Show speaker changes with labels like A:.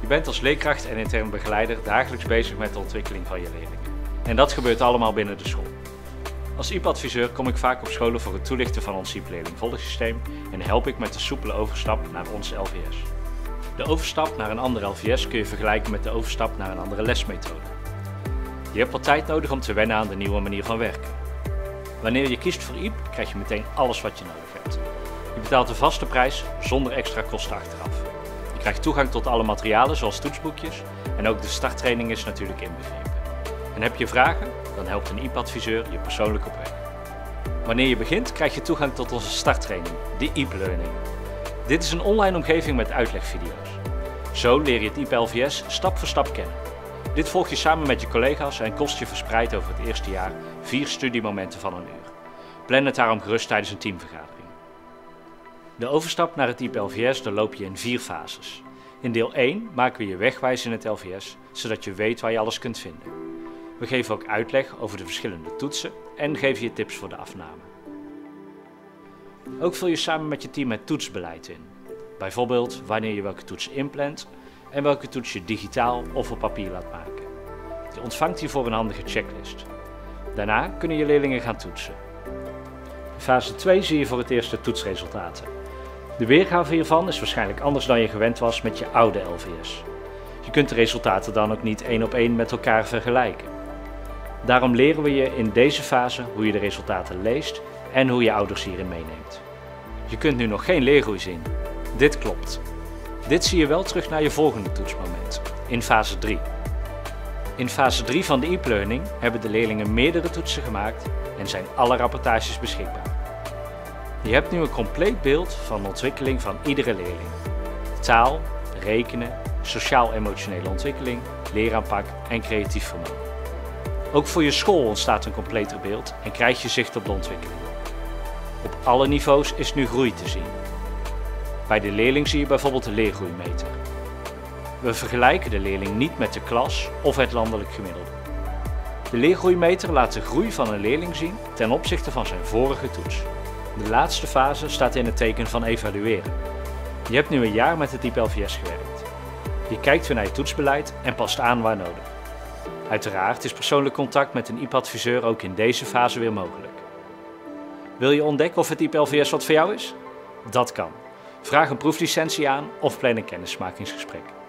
A: Je bent als leerkracht en intern begeleider dagelijks bezig met de ontwikkeling van je leerlingen. En dat gebeurt allemaal binnen de school. Als IEP-adviseur kom ik vaak op scholen voor het toelichten van ons IEP-leerlingvolgsysteem en help ik met de soepele overstap naar ons LVS. De overstap naar een ander LVS kun je vergelijken met de overstap naar een andere lesmethode. Je hebt wat tijd nodig om te wennen aan de nieuwe manier van werken. Wanneer je kiest voor IEP krijg je meteen alles wat je nodig hebt. Je betaalt de vaste prijs zonder extra kosten achteraf. Je krijgt toegang tot alle materialen zoals toetsboekjes en ook de starttraining is natuurlijk inbegrepen. En heb je vragen? Dan helpt een IEP-adviseur je persoonlijk op weg. Wanneer je begint krijg je toegang tot onze starttraining, de IEP Learning. Dit is een online omgeving met uitlegvideo's. Zo leer je het IEP-LVS stap voor stap kennen. Dit volg je samen met je collega's en kost je verspreid over het eerste jaar 4 studiemomenten van 1 uur. Plan het daarom gerust tijdens een teamvergadering. De overstap naar het IEP-LVS doorloop je in 4 fases. In deel 1 maken we je wegwijs in het LVS, zodat je weet waar je alles kunt vinden. We geven ook uitleg over de verschillende toetsen en geven je tips voor de afname. Ook vul je samen met je team het toetsbeleid in. Bijvoorbeeld wanneer je welke toets inplant en welke toets je digitaal of op papier laat maken. Je ontvangt hiervoor een handige checklist. Daarna kunnen je leerlingen gaan toetsen. In fase 2 zie je voor het eerst de toetsresultaten. De weergave hiervan is waarschijnlijk anders dan je gewend was met je oude LVS. Je kunt de resultaten dan ook niet 1 op 1 met elkaar vergelijken. Daarom leren we je in deze fase hoe je de resultaten leest en hoe je ouders hierin meeneemt. Je kunt nu nog geen leergroei zien. Dit klopt. Dit zie je wel terug naar je volgende toetsmoment, in fase 3. In fase 3 van de IEP Learning hebben de leerlingen meerdere toetsen gemaakt en zijn alle rapportages beschikbaar. Je hebt nu een compleet beeld van de ontwikkeling van iedere leerling. Taal, rekenen, sociaal-emotionele ontwikkeling, leeraanpak en creatief vermogen. Ook voor je school ontstaat een completer beeld en krijg je zicht op de ontwikkeling. Op alle niveaus is nu groei te zien. Bij de leerling zie je bijvoorbeeld de leergroeimeter. We vergelijken de leerling niet met de klas of het landelijk gemiddelde. De leergroeimeter laat de groei van een leerling zien ten opzichte van zijn vorige toets. De laatste fase staat in het teken van evalueren. Je hebt nu een jaar met het IEP-LVS gewerkt. Je kijkt weer naar je toetsbeleid en past aan waar nodig. Uiteraard is persoonlijk contact met een IEP-adviseur ook in deze fase weer mogelijk. Wil je ontdekken of het IEP-LVS wat voor jou is? Dat kan. Vraag een proeflicentie aan of plan een kennismakingsgesprek.